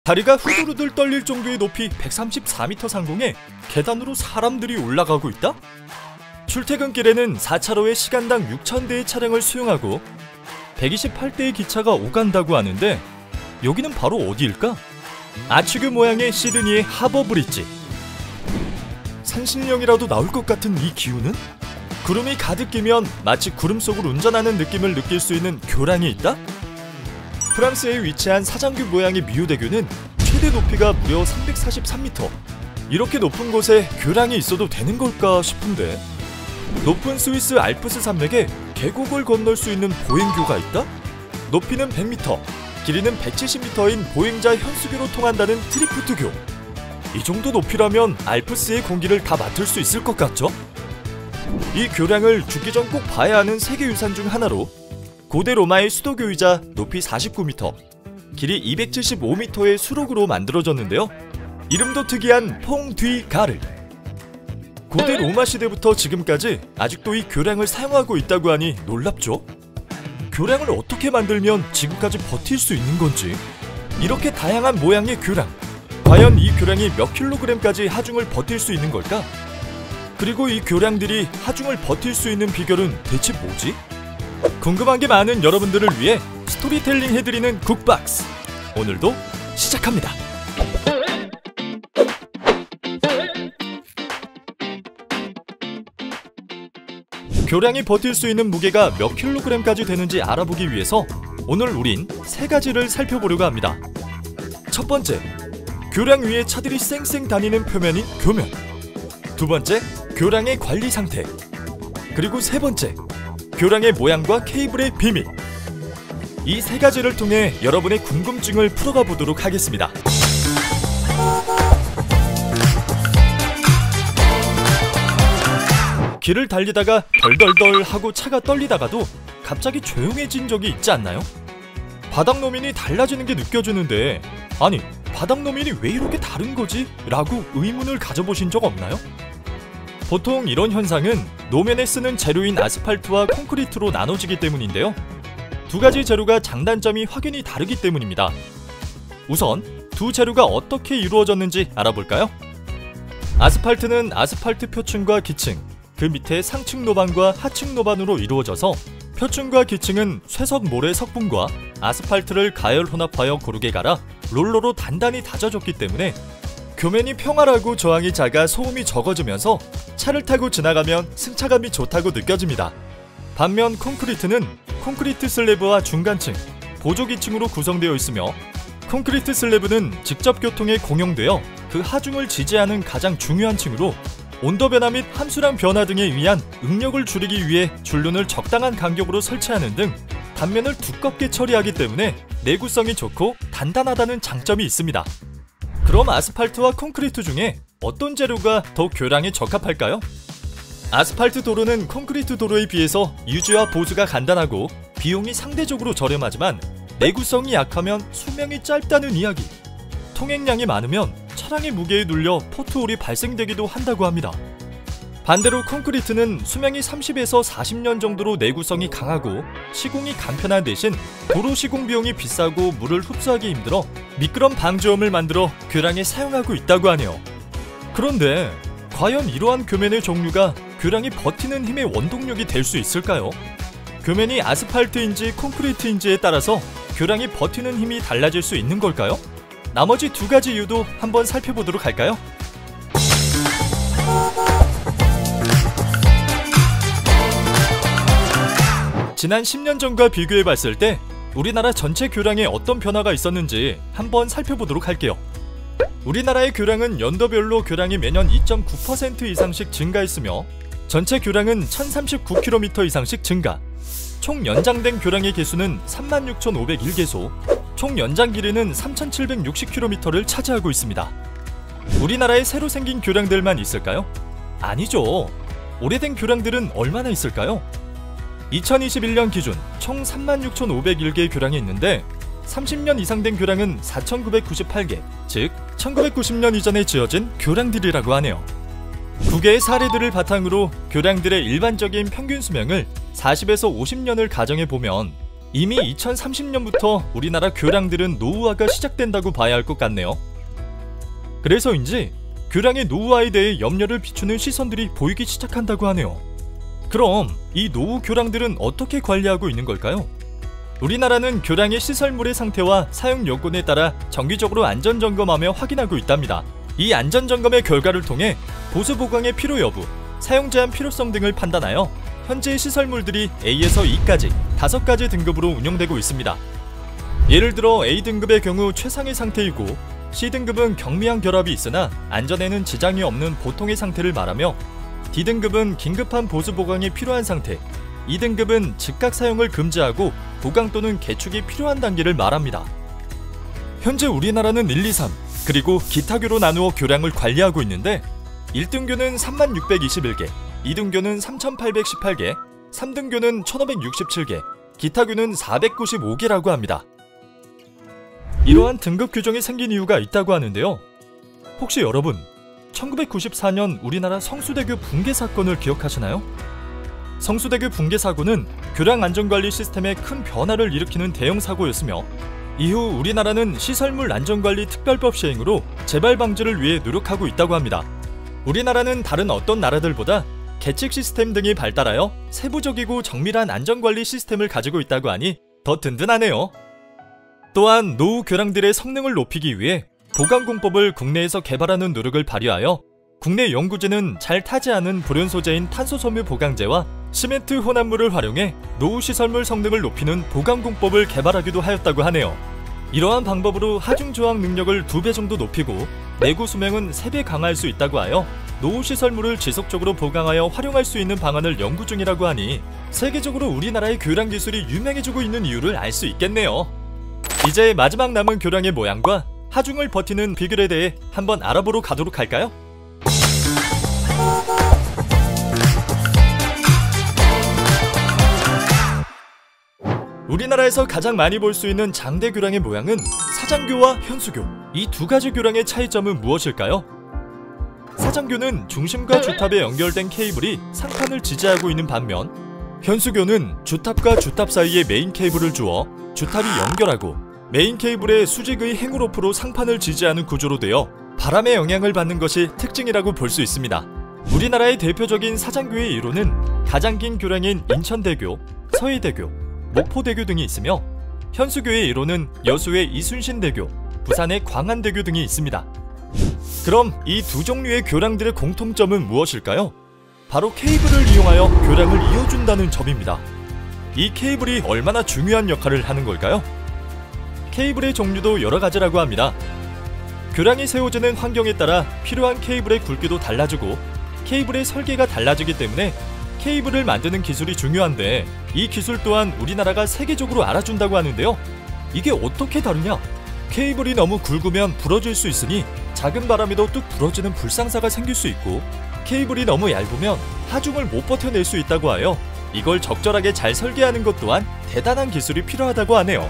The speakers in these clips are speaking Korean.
다리가 후들후들 떨릴 정도의 높이 134m 상공에 계단으로 사람들이 올라가고 있다? 출퇴근길에는 4차로에 시간당 6,000대의 차량을 수용하고 128대의 기차가 오간다고 하는데 여기는 바로 어디일까? 아치교 모양의 시드니의 하버 브릿지. 산신령이라도 나올 것 같은 이 기운은? 구름이 가득 끼면 마치 구름 속을 운전하는 느낌을 느낄 수 있는 교량이 있다? 프랑스에 위치한 사장교 모양의 미우대교는 최대 높이가 무려 343m. 이렇게 높은 곳에 교량이 있어도 되는 걸까 싶은데, 높은 스위스 알프스 산맥에 계곡을 건널 수 있는 보행교가 있다? 높이는 100m, 길이는 170m인 보행자 현수교로 통한다는 트리프트교. 이 정도 높이라면 알프스의 공기를 다 맡을 수 있을 것 같죠? 이 교량을 죽기 전 꼭 봐야 하는 세계유산 중 하나로 고대 로마의 수도교이자 높이 49m, 길이 275m의 수록으로 만들어졌는데요. 이름도 특이한 퐁 뒤 가르. 고대 로마 시대부터 지금까지 아직도 이 교량을 사용하고 있다고 하니 놀랍죠? 교량을 어떻게 만들면 지금까지 버틸 수 있는 건지. 이렇게 다양한 모양의 교량, 과연 이 교량이 몇 킬로그램까지 하중을 버틸 수 있는 걸까? 그리고 이 교량들이 하중을 버틸 수 있는 비결은 대체 뭐지? 궁금한 게 많은 여러분들을 위해 스토리텔링 해드리는 국박스, 오늘도 시작합니다. 교량이 버틸 수 있는 무게가 몇 킬로그램까지 되는지 알아보기 위해서 오늘 우린 세 가지를 살펴보려고 합니다. 첫 번째, 교량 위에 차들이 쌩쌩 다니는 표면인 교면. 두 번째, 교량의 관리 상태. 그리고 세 번째, 교량의 모양과 케이블의 비밀. 이 세 가지를 통해 여러분의 궁금증을 풀어가 보도록 하겠습니다. 길을 달리다가 덜덜덜 하고 차가 떨리다가도 갑자기 조용해진 적이 있지 않나요? 바닥 노면이 달라지는 게 느껴지는데, 아니, 바닥 노면이 왜 이렇게 다른 거지? 라고 의문을 가져보신 적 없나요? 보통 이런 현상은 노면에 쓰는 재료인 아스팔트와 콘크리트로 나눠지기 때문인데요. 두 가지 재료가 장단점이 확연히 다르기 때문입니다. 우선 두 재료가 어떻게 이루어졌는지 알아볼까요? 아스팔트는 아스팔트 표층과 기층, 그 밑에 상층 노반과 하층 노반으로 이루어져서 표층과 기층은 쇠석 모래 석분과 아스팔트를 가열 혼합하여 고르게 갈아 롤러로 단단히 다져졌기 때문에 교면이 평활하고 저항이 작아 소음이 적어지면서 차를 타고 지나가면 승차감이 좋다고 느껴집니다. 반면 콘크리트는 콘크리트 슬래브와 중간층, 보조기층으로 구성되어 있으며, 콘크리트 슬래브는 직접 교통에 공용되어 그 하중을 지지하는 가장 중요한 층으로 온도 변화 및 함수량 변화 등에 의한 응력을 줄이기 위해 줄눈을 적당한 간격으로 설치하는 등 단면을 두껍게 처리하기 때문에 내구성이 좋고 단단하다는 장점이 있습니다. 그럼 아스팔트와 콘크리트 중에 어떤 재료가 더 교량에 적합할까요? 아스팔트 도로는 콘크리트 도로에 비해서 유지와 보수가 간단하고 비용이 상대적으로 저렴하지만 내구성이 약하면 수명이 짧다는 이야기, 통행량이 많으면 차량의 무게에 눌려 포트홀이 발생되기도 한다고 합니다. 반대로 콘크리트는 수명이 30에서 40년 정도로 내구성이 강하고 시공이 간편한 대신 도로 시공 비용이 비싸고 물을 흡수하기 힘들어 미끄럼 방지홈을 만들어 교량에 사용하고 있다고 하네요. 그런데 과연 이러한 교면의 종류가 교량이 버티는 힘의 원동력이 될 수 있을까요? 교면이 아스팔트인지 콘크리트인지에 따라서 교량이 버티는 힘이 달라질 수 있는 걸까요? 나머지 두 가지 이유도 한번 살펴보도록 할까요? 지난 10년 전과 비교해봤을 때 우리나라 전체 교량에 어떤 변화가 있었는지 한번 살펴보도록 할게요. 우리나라의 교량은 연도별로 교량이 매년 2.9% 이상씩 증가했으며 전체 교량은 1039km 이상씩 증가, 총 연장된 교량의 개수는 36,501개소, 총 연장 길이는 3,760km를 차지하고 있습니다. 우리나라에 새로 생긴 교량들만 있을까요? 아니죠. 오래된 교량들은 얼마나 있을까요? 2021년 기준 총 36,501개의 교량이 있는데 30년 이상 된 교량은 4,998개, 즉 1990년 이전에 지어진 교량들이라고 하네요. 9개의 사례들을 바탕으로 교량들의 일반적인 평균 수명을 40에서 50년을 가정해보면 이미 2030년부터 우리나라 교량들은 노후화가 시작된다고 봐야 할 것 같네요. 그래서인지 교량의 노후화에 대해 염려를 비추는 시선들이 보이기 시작한다고 하네요. 그럼 이 노후 교량들은 어떻게 관리하고 있는 걸까요? 우리나라는 교량의 시설물의 상태와 사용 여건에 따라 정기적으로 안전점검하며 확인하고 있답니다. 이 안전점검의 결과를 통해 보수 보강의 필요 여부, 사용 제한 필요성 등을 판단하여 현재 시설물들이 A에서 E까지 5가지 등급으로 운영되고 있습니다. 예를 들어 A등급의 경우 최상의 상태이고, C등급은 경미한 결합이 있으나 안전에는 지장이 없는 보통의 상태를 말하며, D등급은 긴급한 보수 보강이 필요한 상태, E등급은 즉각 사용을 금지하고 보강 또는 개축이 필요한 단계를 말합니다. 현재 우리나라는 1, 2, 3 그리고 기타교로 나누어 교량을 관리하고 있는데, 1등교는 3621개, 2등교는 3818개, 3등교는 1567개, 기타교는 495개라고 합니다. 이러한 등급 규정이 생긴 이유가 있다고 하는데요. 혹시 여러분 1994년 우리나라 성수대교 붕괴 사건을 기억하시나요? 성수대교 붕괴 사고는 교량 안전관리 시스템에 큰 변화를 일으키는 대형 사고였으며, 이후 우리나라는 시설물 안전관리 특별법 시행으로 재발 방지를 위해 노력하고 있다고 합니다. 우리나라는 다른 어떤 나라들보다 계측 시스템 등이 발달하여 세부적이고 정밀한 안전관리 시스템을 가지고 있다고 하니 더 든든하네요. 또한 노후 교량들의 성능을 높이기 위해 보강공법을 국내에서 개발하는 노력을 발휘하여 국내 연구진은 잘 타지 않은 불연 소재인 탄소섬유 보강제와 시멘트 혼합물을 활용해 노후 시설물 성능을 높이는 보강공법을 개발하기도 하였다고 하네요. 이러한 방법으로 하중 저항 능력을 2배 정도 높이고 내구 수명은 3배 강화할 수 있다고 하여 노후 시설물을 지속적으로 보강하여 활용할 수 있는 방안을 연구 중이라고 하니 세계적으로 우리나라의 교량 기술이 유명해지고 있는 이유를 알 수 있겠네요. 이제 마지막 남은 교량의 모양과 하중을 버티는 비결에 대해 한번 알아보러 가도록 할까요? 우리나라에서 가장 많이 볼 수 있는 장대 교량의 모양은 사장교와 현수교, 이 2가지 교량의 차이점은 무엇일까요? 사장교는 중심과 주탑에 연결된 케이블이 상판을 지지하고 있는 반면, 현수교는 주탑과 주탑 사이에 메인 케이블을 주어 주탑이 연결하고 메인 케이블의 수직의 행으로프로 상판을 지지하는 구조로 되어 바람의 영향을 받는 것이 특징이라고 볼 수 있습니다. 우리나라의 대표적인 사장교의 이론은 가장 긴 교량인 인천대교, 서해대교, 목포대교 등이 있으며, 현수교의 이론은 여수의 이순신대교, 부산의 광안대교 등이 있습니다. 그럼 이 2 종류의 교량들의 공통점은 무엇일까요? 바로 케이블을 이용하여 교량을 이어준다는 점입니다. 이 케이블이 얼마나 중요한 역할을 하는 걸까요? 케이블의 종류도 여러 가지라고 합니다. 교량이 세워지는 환경에 따라 필요한 케이블의 굵기도 달라지고 케이블의 설계가 달라지기 때문에 케이블을 만드는 기술이 중요한데, 이 기술 또한 우리나라가 세계적으로 알아준다고 하는데요. 이게 어떻게 다르냐? 케이블이 너무 굵으면 부러질 수 있으니 작은 바람에도 뚝 부러지는 불상사가 생길 수 있고, 케이블이 너무 얇으면 하중을 못 버텨낼 수 있다고 하여 이걸 적절하게 잘 설계하는 것 또한 대단한 기술이 필요하다고 하네요.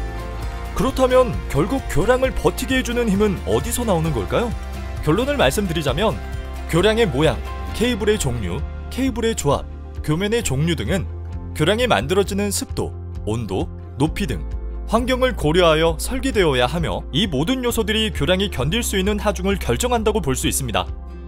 그렇다면 결국 교량을 버티게 해주는 힘은 어디서 나오는 걸까요? 결론을 말씀드리자면 교량의 모양, 케이블의 종류, 케이블의 조합, 교면의 종류 등은 교량이 만들어지는 습도, 온도, 높이 등 환경을 고려하여 설계되어야 하며, 이 모든 요소들이 교량이 견딜 수 있는 하중을 결정한다고 볼 수 있습니다.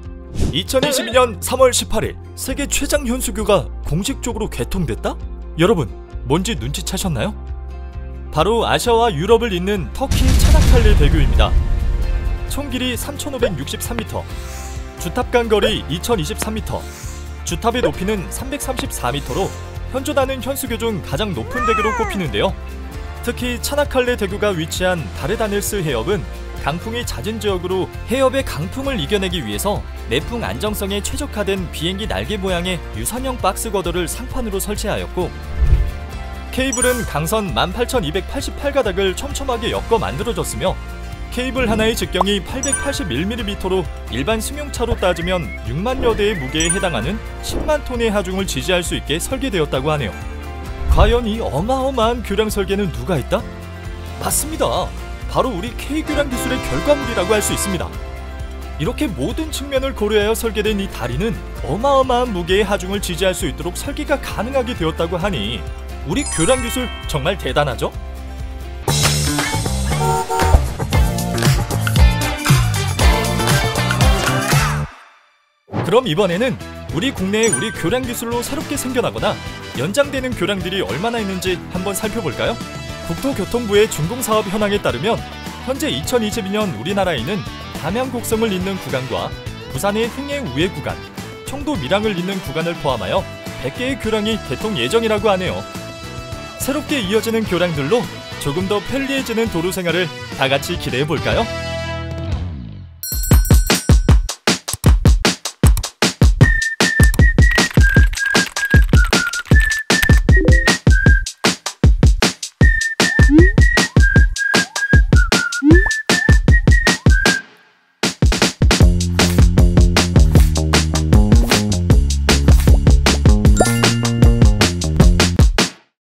2022년 3월 18일 세계 최장 현수교가 공식적으로 개통됐다? 여러분 뭔지 눈치채셨나요? 바로 아시아와 유럽을 잇는 터키 차나칼레 대교입니다. 총 길이 3,563m, 주탑 간 거리 2,023m, 주탑의 높이는 334m로 현존하는 현수교 중 가장 높은 대교로 꼽히는데요. 특히 차나칼레 대교가 위치한 다르다넬스 해협은 강풍이 잦은 지역으로 해협의 강풍을 이겨내기 위해서 내풍 안정성에 최적화된 비행기 날개 모양의 유선형 박스 거더를 상판으로 설치하였고, 케이블은 강선 18,288가닥을 촘촘하게 엮어 만들어졌으며, 케이블 하나의 직경이 881mm로 일반 승용차로 따지면 6만여 대의 무게에 해당하는 10만 톤의 하중을 지지할 수 있게 설계되었다고 하네요. 과연 이 어마어마한 교량 설계는 누가 했다? 맞습니다. 바로 우리 K교량 기술의 결과물이라고 할 수 있습니다. 이렇게 모든 측면을 고려하여 설계된 이 다리는 어마어마한 무게의 하중을 지지할 수 있도록 설계가 가능하게 되었다고 하니 우리 교량 기술 정말 대단하죠? 그럼 이번에는 우리 국내에 우리 교량 기술로 새롭게 생겨나거나 연장되는 교량들이 얼마나 있는지 한번 살펴볼까요? 국토교통부의 준공사업 현황에 따르면 현재 2022년 우리나라에는 담양 곡성을 잇는 구간과 부산의 흥해 우회 구간, 청도 밀양을 잇는 구간을 포함하여 100개의 교량이 개통 예정이라고 하네요. 새롭게 이어지는 교량들로 조금 더 편리해지는 도로 생활을 다 같이 기대해 볼까요?